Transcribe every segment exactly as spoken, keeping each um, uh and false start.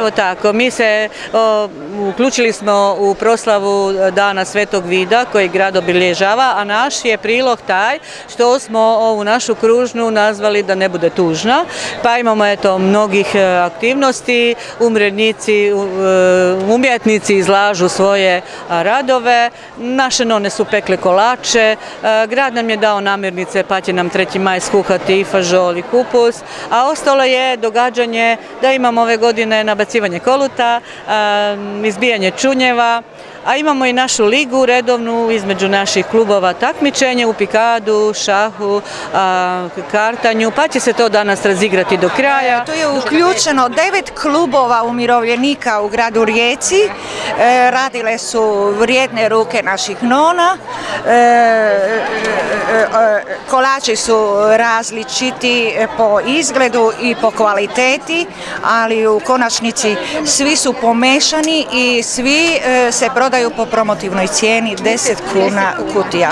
Evo tako, mi se o, uključili smo u proslavu Dana Svetog Vida koji grad obilježava, a naš je prilog taj što smo ovu našu kružnu nazvali da ne bude tužna, pa imamo eto mnogih aktivnosti, umrednici, umjetnici izlažu svoje radove, naše none su pekle kolače, grad nam je dao namirnice pa će nam treći maj skuhati i fažol i kupus, a ostalo je događanje da imamo ove godine nabacivanje koluta, izbijanje čunjeva, a imamo i našu ligu redovnu između naših klubova takmičenje u pikadu, šahu, kartanju, pa će se to danas razigrati do kraja. Tu je uključeno devet klubova umirovljenika u gradu Rijeci, radile su vrijedne ruke naših nona, kolači su različiti po izgledu i po kvaliteti, ali u konačnici svi su pomešani i svi se prodaju po promotivnoj cijeni deset kuna kutija.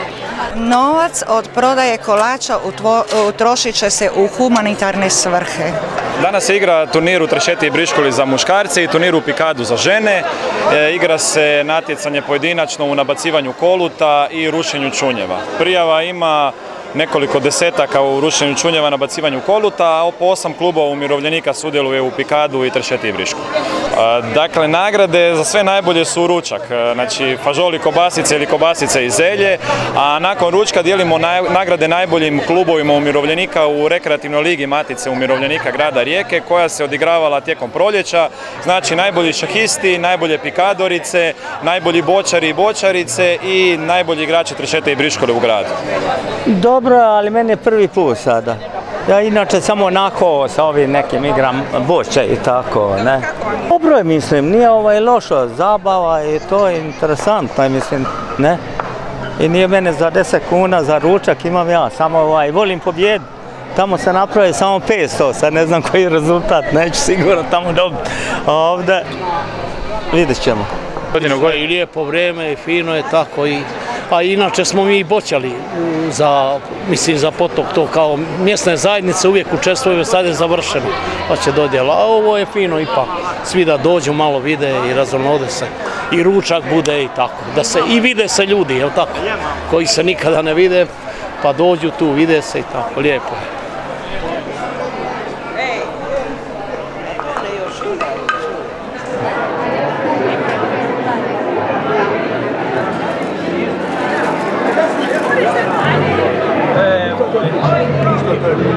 Novac od prodaje kolača utrošit će se u humanitarne svrhe. Danas se igra turnir u Trešeti i Briškuli za muškarce i turnir u pikadu za žene. E, igra se natjecanje pojedinačno u nabacivanju koluta i rušenju čunjeva. Prijava ima nekoliko desetaka u rušenju čunjeva, nabacivanju koluta, a po osam klubova umirovljenika sudjeluje u pikadu i Trešeti i Brišku. Dakle, nagrade za sve najbolje su ručak, znači fažoli, kobasice ili kobasice i zelje, a nakon ručka dijelimo nagrade najboljim klubovima umirovljenika u rekreativnoj ligi Matice umirovljenika grada Rijeke, koja se odigravala tijekom proljeća, znači najbolji šahisti, najbolje pikadorice, najbolji bočari i bočarice i najbolji igrači Trešete i Briškule u gradu. Dobro, ali meni je prvi put sada. Ja inače samo onako sa ovim nekim igram boče i tako, ne. Dobro je, mislim, nije ovaj lošo, zabava i to je interesantno, mislim, ne. I nije mene za deset kuna za ručak, imam ja, samo ovaj, volim pobjedu. Tamo se napravi samo petsto, sad ne znam koji je rezultat, neću sigurno tamo dobiti. Ovdje vidjet ćemo. I lijepo vrijeme i fino je tako i a inače smo mi i boćali za, mislim, za potok, to kao mjesne zajednice uvijek učestvuju, sad je završeno, pa će dodjela, a ovo je fino ipak, svi da dođu, malo vide i razonode se, i ručak bude i tako, da se, i vide se ljudi, jel tako, koji se nikada ne vide, pa dođu tu, vide se i tako, lijepo je.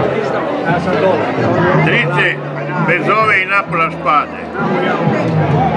Trice bez ove i napola špade.